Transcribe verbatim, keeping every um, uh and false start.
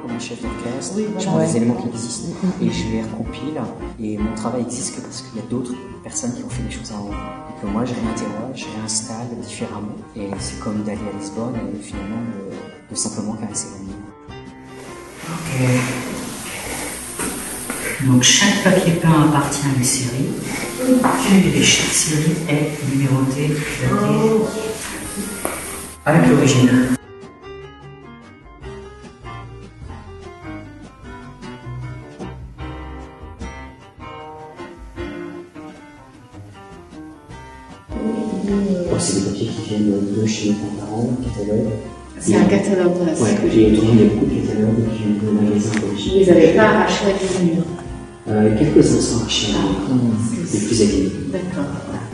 comme un chef d'orchestre, oui, voilà. Je prends Ouais. des éléments qui existent et je les recompile. Et mon travail existe que parce qu'il y a d'autres personnes qui ont fait des choses avant. Et que moi, je réinterroge, je réinstalle différemment. Et c'est comme d'aller à Lisbonne et finalement de, de simplement caresser la mine. Ok. Donc chaque papier peint appartient à une série. Et chaque série est numérotée, datée avec l'origine. Oh, c'est des papiers qui viennent de chez mes parents, catalogue. C'est un catalogue, voilà. Ouais, j'ai trouvé des beaucoup de catalogues qui viennent de magasins d'origine. Vous les avez pas arrachés avec les murs? Euh, quelques-uns sont arrachés, Ah, les plus abîmés. D'accord.